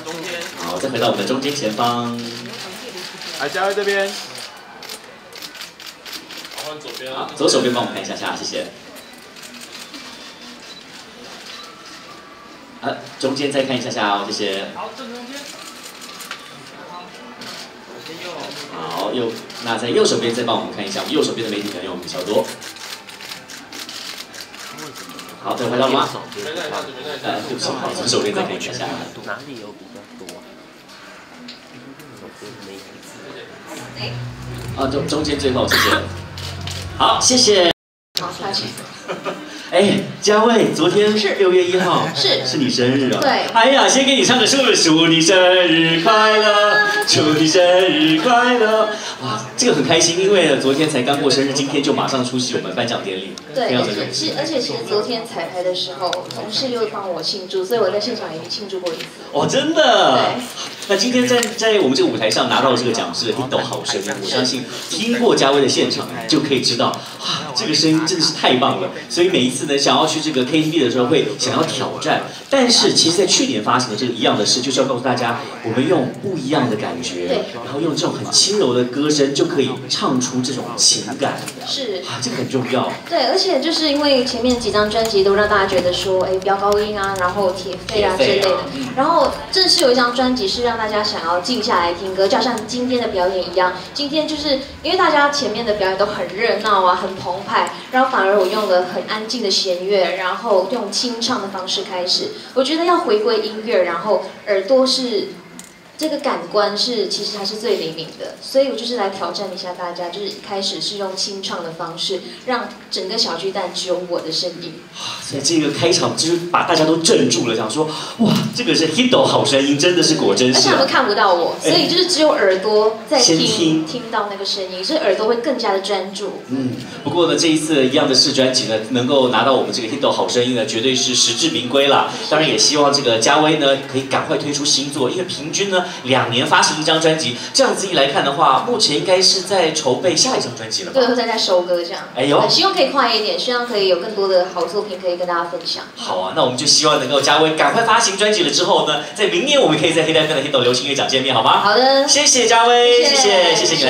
好，再回到我们的中间前方。 来，嘉威这边。 好，换左边。 好，左手边帮我们看一下下，谢谢。中间再看一下下哦，谢谢。 好，正中间。 好，那在右手边再帮我们看一下，我们右手边的媒体朋友比较多。好，再回到了吗？对不起，好，左手边再看一下下。 哪里有比较多？左边媒体。 中间最后，谢谢。好，谢谢。 好，下去。 哎，嘉慧，昨天是6月1号，是你生日啊！ 对。 哎呀，先给你唱个祝你生日快乐，祝你生日快乐。哇，这个很开心，因为昨天才刚过生日，今天就马上出席我们颁奖典礼。 对，而且其实昨天彩排的时候，同事又帮我庆祝，所以我在现场已经庆祝过一次。 哦，真的。 对。 那今天在我们这个舞台上拿到这个奖是《HITO 好声音》，我相信听过嘉威的现场就可以知道，哇，这个声音真的是太棒了。所以每一次呢，想要去这个 KTV 的时候会想要挑战，但是其实在去年发行的这个一样的事，就是要告诉大家，我们用不一样的感觉，然后用这种很轻柔的歌声就可以唱出这种情感。 是啊，这个很重要。 对，而且就是因为前面几张专辑都让大家觉得说，哎，飙高音啊，然后铁肺啊之类的，然后正式有一张专辑是让大家想要静下来听歌，就像今天的表演一样。今天就是因为大家前面的表演都很热闹啊，很澎湃，然后反而我用了很安静的弦乐，然后用清唱的方式开始。我觉得要回归音乐，然后耳朵是。这个感官是其实还是最灵敏的，所以我就是来挑战一下大家，就是一开始是用清唱的方式，让整个小巨蛋只有我的声音。 所以这个开场就是把大家都镇住了，想说哇，这个是 HITO 好声音，真的是果真是。 而且他们看不到我，所以就是只有耳朵在听到那个声音，所以耳朵会更加的专注。 不过呢，这一次一样的是专辑呢，能够拿到我们这个 HITO 好声音呢，绝对是实至名归啦。当然也希望这个嘉威呢，可以赶快推出新作，因为平均呢。2年发行一张专辑，这样子一来看的话，目前应该是在筹备下一张专辑了吧？ 对，会在收歌这样。 哎呦， 希望可以快一点，希望可以有更多的好作品可以跟大家分享。 好啊，那我们就希望能够嘉威赶快发行专辑了之后呢，在明年我们可以在黑带份的 HITO 流行乐奖见面，好吗？ 好的， 谢谢嘉威，谢谢你。